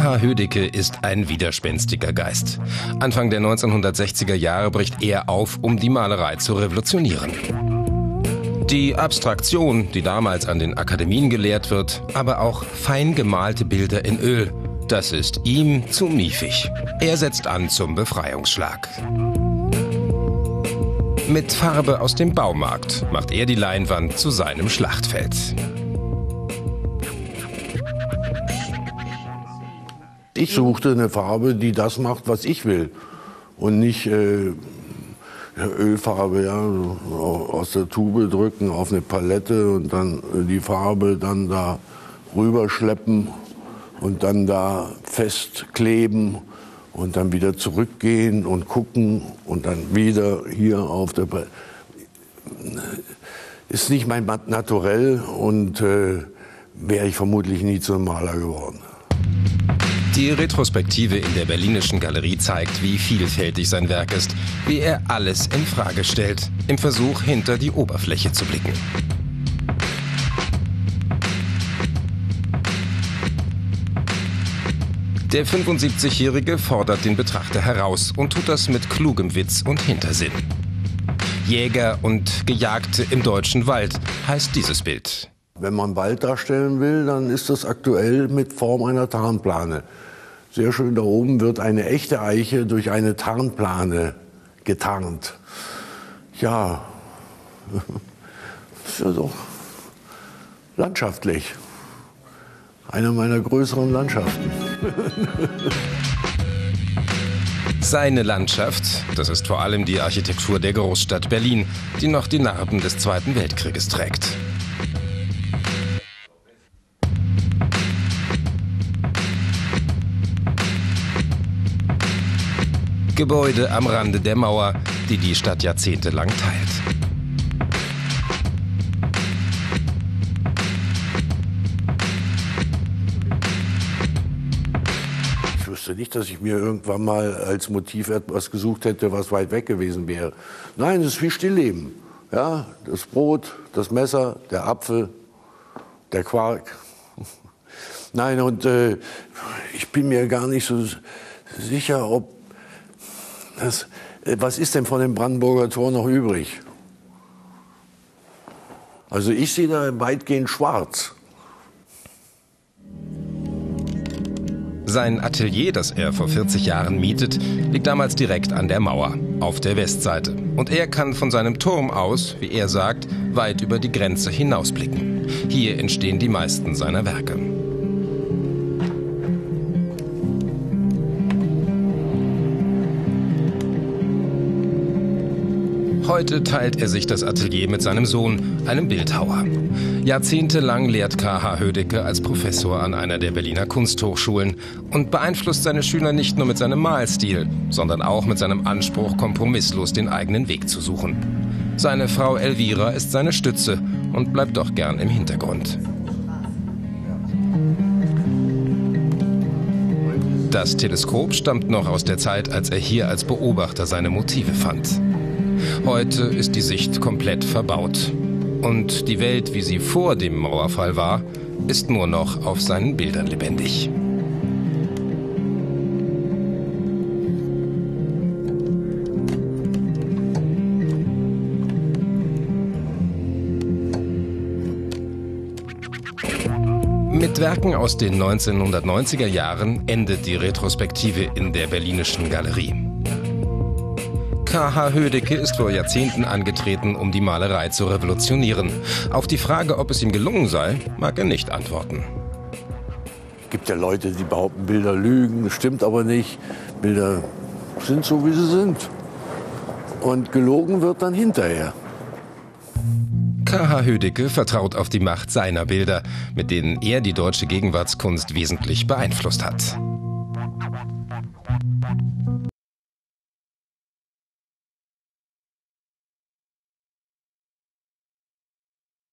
K.H. Hödecke ist ein widerspenstiger Geist. Anfang der 1960er Jahre bricht er auf, um die Malerei zu revolutionieren. Die Abstraktion, die damals an den Akademien gelehrt wird, aber auch fein gemalte Bilder in Öl, das ist ihm zu miefig. Er setzt an zum Befreiungsschlag. Mit Farbe aus dem Baumarkt macht er die Leinwand zu seinem Schlachtfeld. Ich suchte eine Farbe, die das macht, was ich will. Und nicht Ölfarbe, ja, aus der Tube drücken auf eine Palette und dann die Farbe dann da rüberschleppen und dann da festkleben und dann wieder zurückgehen und gucken und dann wieder hier auf der Palette. Ist nicht mein Naturell und wäre ich vermutlich nie zum Maler geworden. Die Retrospektive in der Berlinischen Galerie zeigt, wie vielfältig sein Werk ist, wie er alles in Frage stellt, im Versuch, hinter die Oberfläche zu blicken. Der 75-Jährige fordert den Betrachter heraus und tut das mit klugem Witz und Hintersinn. Jäger und Gejagte im deutschen Wald heißt dieses Bild. Wenn man Wald darstellen will, dann ist das aktuell mit Form einer Tarnplane. Sehr schön, da oben wird eine echte Eiche durch eine Tarnplane getarnt. Ja, ist ja doch landschaftlich. Eine meiner größeren Landschaften. Seine Landschaft, das ist vor allem die Architektur der Großstadt Berlin, die noch die Narben des Zweiten Weltkrieges trägt. Gebäude am Rande der Mauer, die die Stadt jahrzehntelang teilt. Ich wüsste nicht, dass ich mir irgendwann mal als Motiv etwas gesucht hätte, was weit weg gewesen wäre. Nein, es ist wie Stillleben. Ja, das Brot, das Messer, der Apfel, der Quark. Nein, und ich bin mir gar nicht so sicher, ob was ist denn von dem Brandenburger Tor noch übrig? Also ich sehe da weitgehend schwarz. Sein Atelier, das er vor 40 Jahren mietet, liegt damals direkt an der Mauer, auf der Westseite. Und er kann von seinem Turm aus, wie er sagt, weit über die Grenze hinausblicken. Hier entstehen die meisten seiner Werke. Heute teilt er sich das Atelier mit seinem Sohn, einem Bildhauer. Jahrzehntelang lehrt K.H. Hödecke als Professor an einer der Berliner Kunsthochschulen und beeinflusst seine Schüler nicht nur mit seinem Malstil, sondern auch mit seinem Anspruch, kompromisslos den eigenen Weg zu suchen. Seine Frau Elvira ist seine Stütze und bleibt doch gern im Hintergrund. Das Teleskop stammt noch aus der Zeit, als er hier als Beobachter seine Motive fand. Heute ist die Sicht komplett verbaut. Und die Welt, wie sie vor dem Mauerfall war, ist nur noch auf seinen Bildern lebendig. Mit Werken aus den 1990er Jahren endet die Retrospektive in der Berlinischen Galerie. K.H. Hödecke ist vor Jahrzehnten angetreten, um die Malerei zu revolutionieren. Auf die Frage, ob es ihm gelungen sei, mag er nicht antworten. Es gibt ja Leute, die behaupten, Bilder lügen. Das stimmt aber nicht. Bilder sind so, wie sie sind. Und gelogen wird dann hinterher. K.H. Hödecke vertraut auf die Macht seiner Bilder, mit denen er die deutsche Gegenwartskunst wesentlich beeinflusst hat.